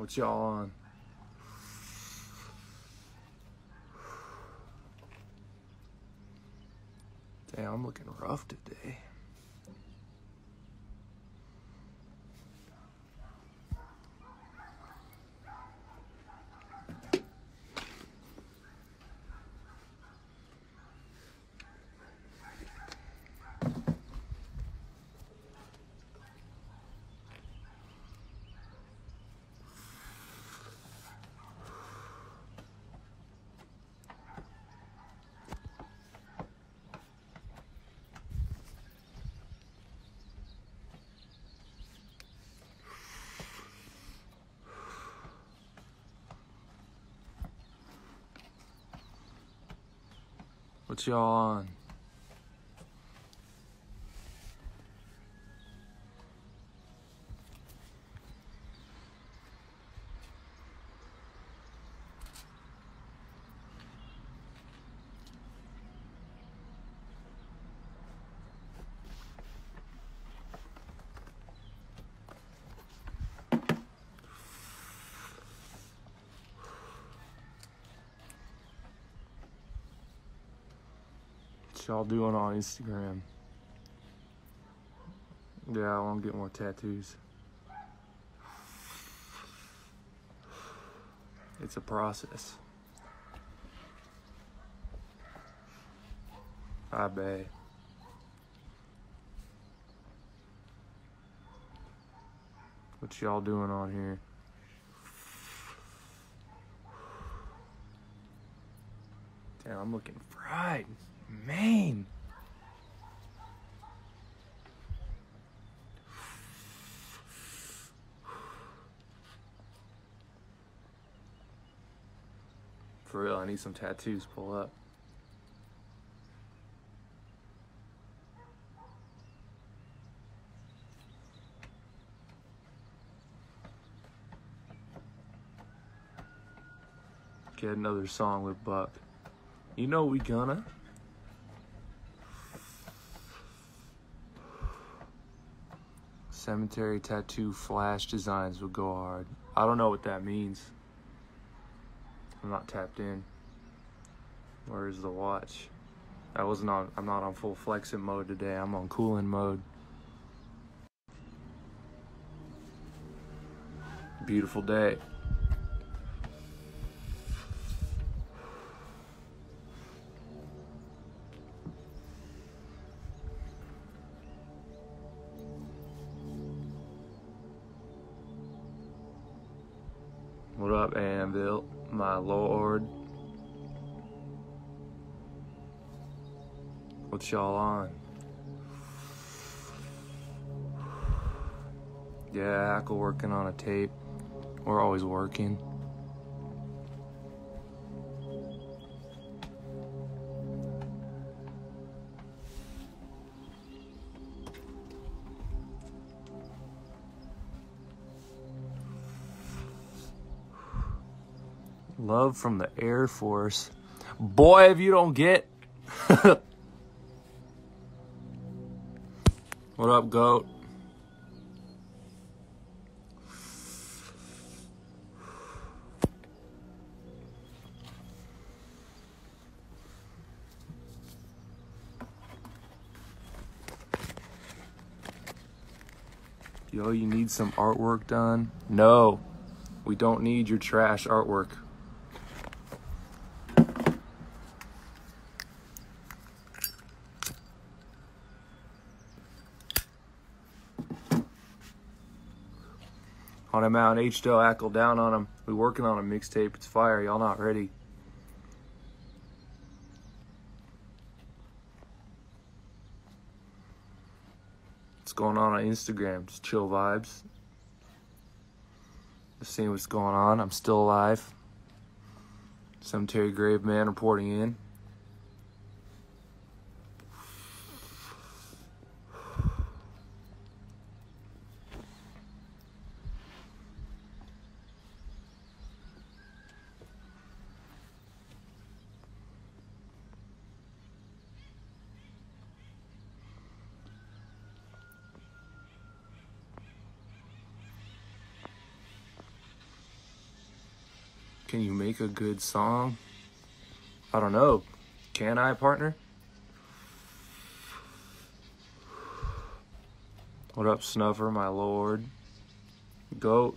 What y'all on? Damn, I'm looking rough today. What y'all on? What y'all doing on Instagram? Yeah, I want to get more tattoos. It's a process. I bet. What y'all doing on here? Damn, I'm looking fried. Man. For real, I need some tattoos. Pull up. Get another song with Buck. You know we gonna. Cemetery tattoo flash designs will go hard. I don't know what that means. I'm not tapped in. Where's the watch? I'm not on full flexing mode today. I'm on cooling mode. Beautiful day. What up, Anvil, my lord? What y'all on? Yeah, Hackle working on a tape. We're always working. Love from the Air Force. Boy, if you don't get. What up, goat? Yo, you need some artwork done? No, we don't need your trash artwork. On him out, H-Del, Ackle down on him. We working on a mixtape. It's fire. Y'all not ready. What's going on Instagram? Just chill vibes. Just seeing what's going on. I'm still alive. Cemetery Grave Man reporting in. Can you make a good song? I don't know. Can I, partner? What up, Snuffer, my lord? Goat.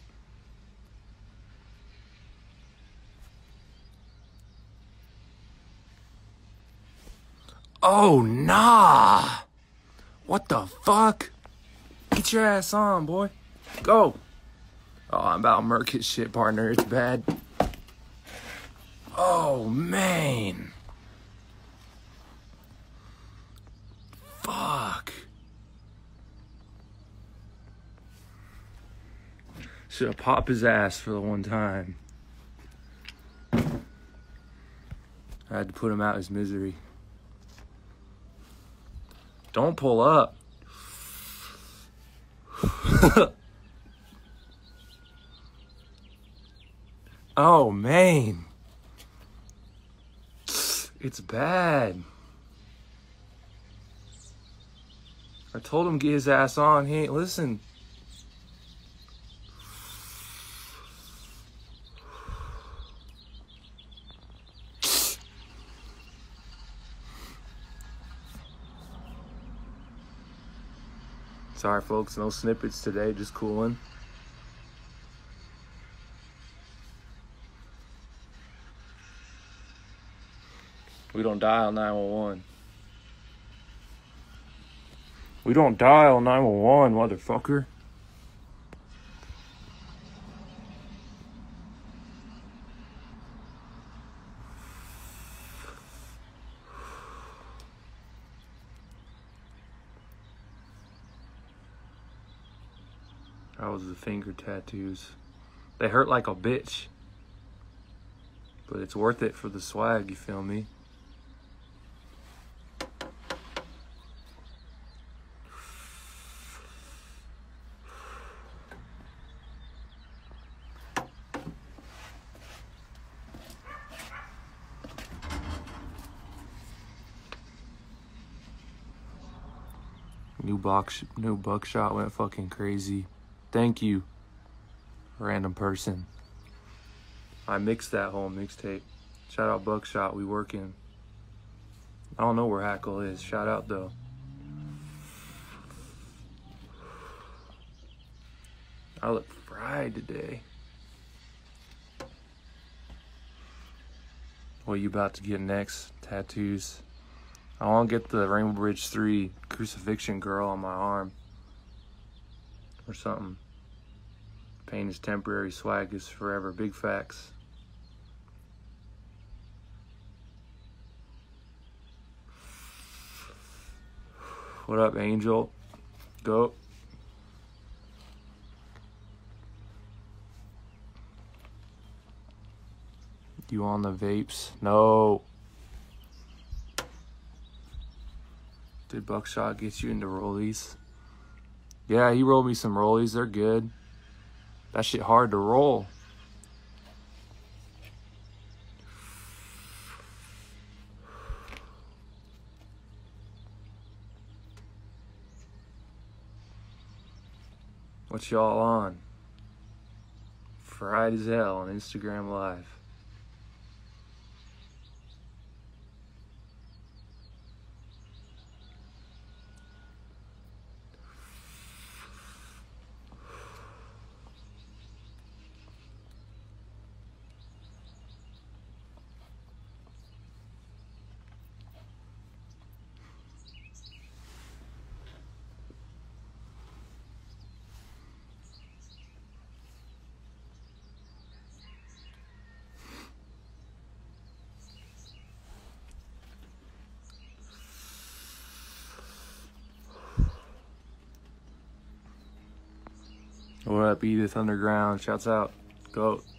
Oh, nah. What the fuck? Get your ass on, boy. Go. Oh, I'm about to murk his shit, partner. It's bad. Oh, man. Fuck. Should have popped his ass for the one time. I had to put him out his misery. Don't pull up. Oh, man. It's bad. I told him get his ass on. He ain't listen. Sorry, folks. No snippets today. Just cooling. We don't dial 911. We don't dial 911, motherfucker. That was the finger tattoos. They hurt like a bitch. But it's worth it for the swag, you feel me? New buckshot went fucking crazy. Thank you, random person. I mixed that whole mixtape. Shout out Buckshot, we working. I don't know where Hackle is. Shout out though. I look fried today. What you about to get next? Tattoos. I want to get the Rainbow Bridge 3 crucifixion girl on my arm. Or something. Pain is temporary, swag is forever. Big facts. What up, Angel? Go. You on the vapes? No. Did Buckshot get you into rollies? Yeah, he rolled me some rollies. They're good. That shit hard to roll. What y'all on? Fried as hell on Instagram Live. What up, Edith Underground? Shouts out. Go.